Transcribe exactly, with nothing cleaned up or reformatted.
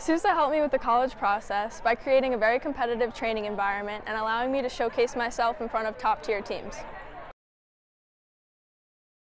SUSA helped me with the college process by creating a very competitive training environment and allowing me to showcase myself in front of top-tier teams.